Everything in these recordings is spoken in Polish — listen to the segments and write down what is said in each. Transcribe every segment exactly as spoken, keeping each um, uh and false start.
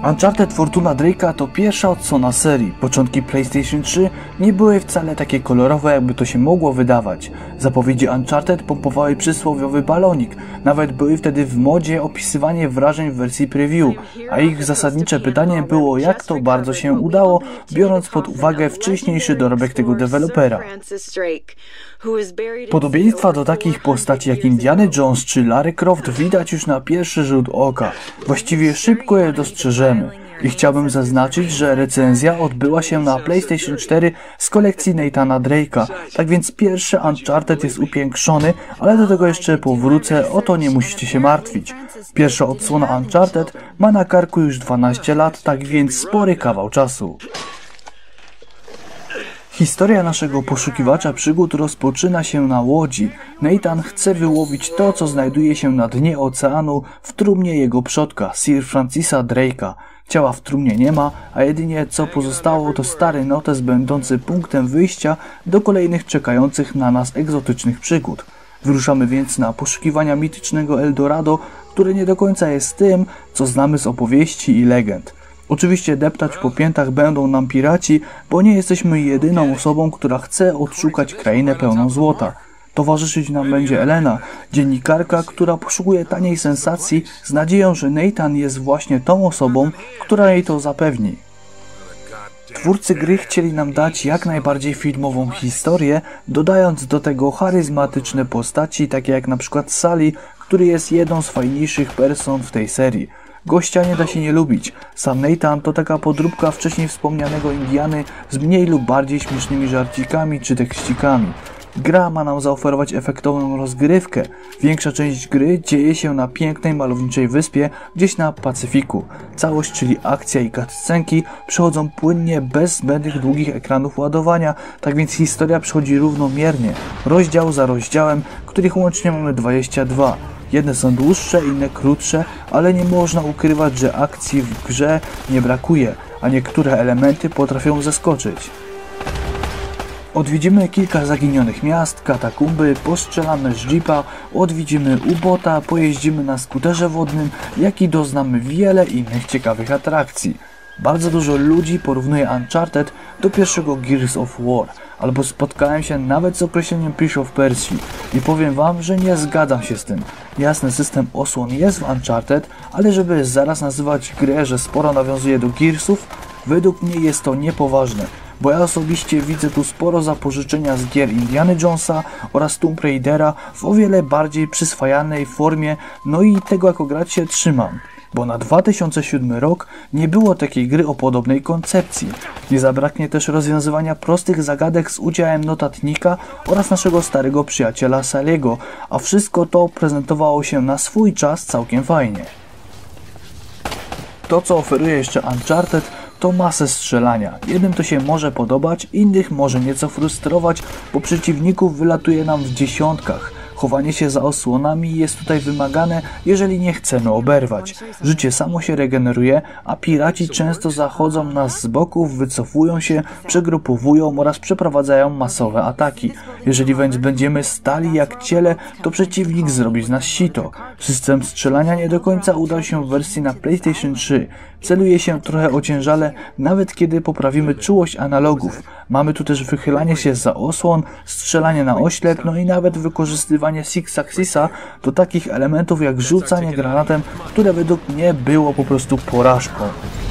Uncharted Fortuna Drake'a to pierwsza odsłona serii. Początki PlayStation trzy nie były wcale takie kolorowe, jakby to się mogło wydawać. Zapowiedzi Uncharted pompowały przysłowiowy balonik. Nawet były wtedy w modzie opisywanie wrażeń w wersji preview, a ich zasadnicze pytanie było, jak to bardzo się udało, biorąc pod uwagę wcześniejszy dorobek tego dewelopera. Podobieństwa do takich postaci jak Indiana Jones czy Lara Croft widać już na pierwszy rzut oka. Właściwie szybko je dostrzeżemy. I chciałbym zaznaczyć, że recenzja odbyła się na PlayStation cztery z kolekcji Nathana Drake'a. Tak więc pierwszy Uncharted jest upiększony, ale do tego jeszcze powrócę, o to nie musicie się martwić. Pierwsza odsłona Uncharted ma na karku już dwanaście lat, tak więc spory kawał czasu. Historia naszego poszukiwacza przygód rozpoczyna się na łodzi. Nathan chce wyłowić to, co znajduje się na dnie oceanu w trumnie jego przodka, Sir Francisa Drake'a. Ciała w trumnie nie ma, a jedynie co pozostało to stary notes będący punktem wyjścia do kolejnych czekających na nas egzotycznych przygód. Wyruszamy więc na poszukiwania mitycznego Eldorado, które nie do końca jest tym, co znamy z opowieści i legend. Oczywiście deptać po piętach będą nam piraci, bo nie jesteśmy jedyną osobą, która chce odszukać krainę pełną złota. Towarzyszyć nam będzie Elena, dziennikarka, która poszukuje taniej sensacji z nadzieją, że Nathan jest właśnie tą osobą, która jej to zapewni. Twórcy gry chcieli nam dać jak najbardziej filmową historię, dodając do tego charyzmatyczne postaci, takie jak na przykład Sally, który jest jedną z fajniejszych person w tej serii. Gościa nie da się nie lubić. Sam Nathan to taka podróbka wcześniej wspomnianego Indiany z mniej lub bardziej śmiesznymi żarcikami czy tekścikami. Gra ma nam zaoferować efektowną rozgrywkę. Większa część gry dzieje się na pięknej, malowniczej wyspie gdzieś na Pacyfiku. Całość, czyli akcja i cutscenki, przechodzą płynnie, bez zbędnych długich ekranów ładowania, tak więc historia przechodzi równomiernie, rozdział za rozdziałem, których łącznie mamy dwadzieścia dwa. Jedne są dłuższe, inne krótsze, ale nie można ukrywać, że akcji w grze nie brakuje, a niektóre elementy potrafią zaskoczyć. Odwiedzimy kilka zaginionych miast, katakumby, postrzelamy z jeepa, odwiedzimy ubota, pojeździmy na skuterze wodnym, jak i doznamy wiele innych ciekawych atrakcji. Bardzo dużo ludzi porównuje Uncharted do pierwszego Gears of War, albo spotkałem się nawet z określeniem Prince of Persia i powiem wam, że nie zgadzam się z tym. Jasny system osłon jest w Uncharted, ale żeby zaraz nazywać grę, że sporo nawiązuje do Gearsów, według mnie jest to niepoważne, bo ja osobiście widzę tu sporo zapożyczenia z gier Indiana Jonesa oraz Tomb Raidera w o wiele bardziej przyswajalnej formie, no i tego jako gracz się trzymam. Bo na dwa tysiące siódmy rok nie było takiej gry o podobnej koncepcji. Nie zabraknie też rozwiązywania prostych zagadek z udziałem notatnika oraz naszego starego przyjaciela Sally'ego, a wszystko to prezentowało się na swój czas całkiem fajnie. To, co oferuje jeszcze Uncharted, to masę strzelania. Jednym to się może podobać, innych może nieco frustrować, bo przeciwników wylatuje nam w dziesiątkach. Chowanie się za osłonami jest tutaj wymagane, jeżeli nie chcemy oberwać. Życie samo się regeneruje, a piraci często zachodzą nas z boków, wycofują się, przegrupowują oraz przeprowadzają masowe ataki. Jeżeli więc będziemy stali jak ciele, to przeciwnik zrobi z nas sito. System strzelania nie do końca udał się w wersji na PlayStation trzy. Celuje się trochę ociężale, nawet kiedy poprawimy czułość analogów. Mamy tu też wychylanie się za osłon, strzelanie na oślep, no i nawet wykorzystywanie Six Axisa do takich elementów jak rzucanie granatem, które według mnie było po prostu porażką.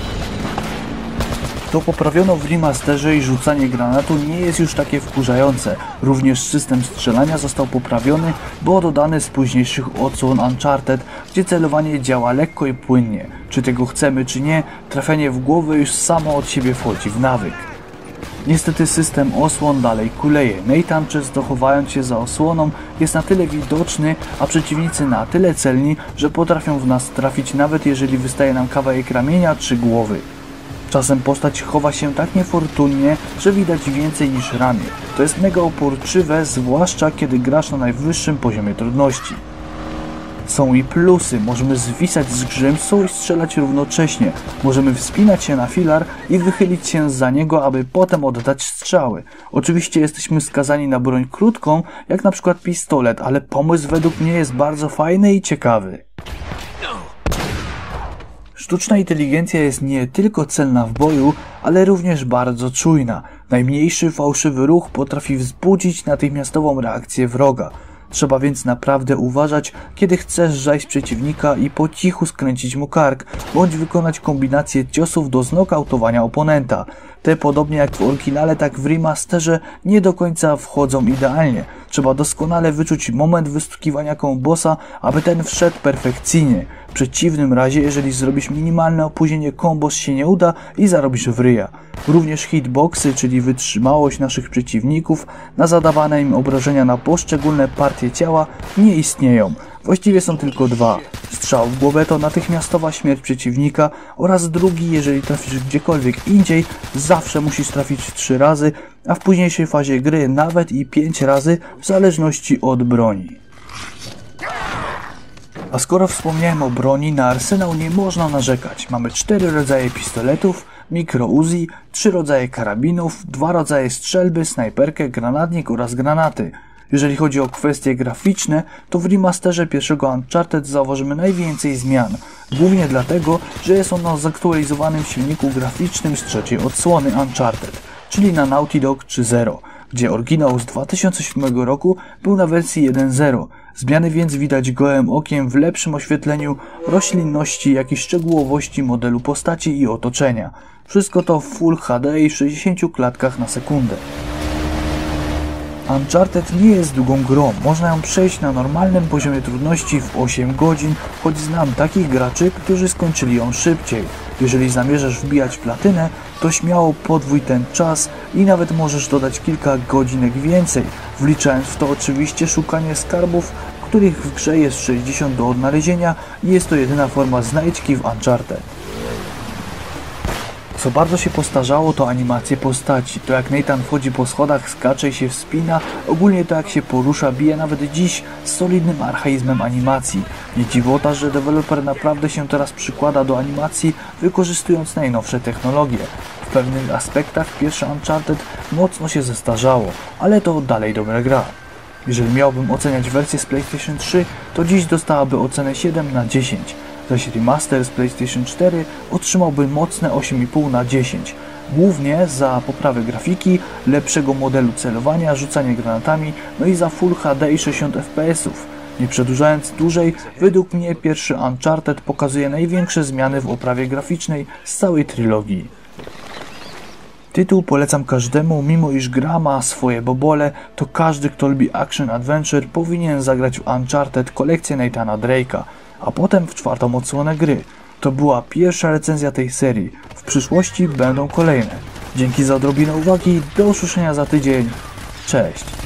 To poprawiono w remasterze i rzucanie granatu nie jest już takie wkurzające. Również system strzelania został poprawiony, bo dodany z późniejszych odsłon Uncharted, gdzie celowanie działa lekko i płynnie. Czy tego chcemy czy nie, trafianie w głowę już samo od siebie wchodzi w nawyk. Niestety system osłon dalej kuleje. Nathan, często chowając się za osłoną, jest na tyle widoczny, a przeciwnicy na tyle celni, że potrafią w nas trafić nawet jeżeli wystaje nam kawałek ramienia czy głowy. Czasem postać chowa się tak niefortunnie, że widać więcej niż ramię. To jest mega uporczywe, zwłaszcza kiedy grasz na najwyższym poziomie trudności. Są i plusy, możemy zwisać z grzymsu i strzelać równocześnie. Możemy wspinać się na filar i wychylić się za niego, aby potem oddać strzały. Oczywiście jesteśmy skazani na broń krótką, jak na przykład pistolet, ale pomysł według mnie jest bardzo fajny i ciekawy. Sztuczna inteligencja jest nie tylko celna w boju, ale również bardzo czujna. Najmniejszy fałszywy ruch potrafi wzbudzić natychmiastową reakcję wroga. Trzeba więc naprawdę uważać, kiedy chcesz zajść przeciwnika i po cichu skręcić mu kark, bądź wykonać kombinację ciosów do znokautowania oponenta. Te, podobnie jak w oryginale, tak w remasterze, nie do końca wchodzą idealnie. Trzeba doskonale wyczuć moment wystukiwania kombosa, aby ten wszedł perfekcyjnie. W przeciwnym razie, jeżeli zrobisz minimalne opóźnienie, kombos się nie uda i zarobisz w ryja. Również hitboxy, czyli wytrzymałość naszych przeciwników na zadawane im obrażenia na poszczególne partie ciała, nie istnieją. Właściwie są tylko dwa. Strzał w głowę to natychmiastowa śmierć przeciwnika oraz drugi, jeżeli trafisz gdziekolwiek indziej, zawsze musisz trafić trzy razy, a w późniejszej fazie gry nawet i pięć razy w zależności od broni. A skoro wspomniałem o broni, na arsenał nie można narzekać. Mamy cztery rodzaje pistoletów, mikro Uzi, trzy rodzaje karabinów, dwa rodzaje strzelby, snajperkę, granatnik oraz granaty. Jeżeli chodzi o kwestie graficzne, to w remasterze pierwszego Uncharted zauważymy najwięcej zmian. Głównie dlatego, że jest ono na zaktualizowanym silniku graficznym z trzeciej odsłony Uncharted, czyli na Naughty Dog trzy zero, gdzie oryginał z dwa tysiące siódmego roku był na wersji jeden zero. Zmiany więc widać gołym okiem w lepszym oświetleniu, roślinności, jak i szczegółowości modelu postaci i otoczenia. Wszystko to w Full H D i sześćdziesięciu klatkach na sekundę. Uncharted nie jest długą grą, można ją przejść na normalnym poziomie trudności w osiem godzin, choć znam takich graczy, którzy skończyli ją szybciej. Jeżeli zamierzasz wbijać platynę, to śmiało podwój ten czas i nawet możesz dodać kilka godzinek więcej, wliczając w to oczywiście szukanie skarbów, których w grze jest sześćdziesiąt do odnalezienia i jest to jedyna forma znajdźki w Uncharted. Co bardzo się postarzało, to animacje postaci. To jak Nathan wchodzi po schodach, skacze i się wspina, ogólnie to jak się porusza, bije nawet dziś z solidnym archaizmem animacji. Nie dziwota, że deweloper naprawdę się teraz przykłada do animacji, wykorzystując najnowsze technologie. W pewnych aspektach pierwsze Uncharted mocno się zestarzało, ale to dalej dobra gra. Jeżeli miałbym oceniać wersję z PlayStation trzy, to dziś dostałaby ocenę siedem na dziesięć. Zaś remaster z PlayStation cztery otrzymałby mocne osiem i pół na dziesięć. Głównie za poprawę grafiki, lepszego modelu celowania, rzucanie granatami, no i za Full H D i sześćdziesiąt F P S ów. Nie przedłużając dłużej, według mnie pierwszy Uncharted pokazuje największe zmiany w oprawie graficznej z całej trylogii. Tytuł polecam każdemu, mimo iż gra ma swoje bobole, to każdy, kto lubi action adventure, powinien zagrać w Uncharted kolekcję Nathana Drake'a, a potem w czwartą odsłonę gry. To była pierwsza recenzja tej serii. W przyszłości będą kolejne. Dzięki za odrobinę uwagi, do usłyszenia za tydzień. Cześć!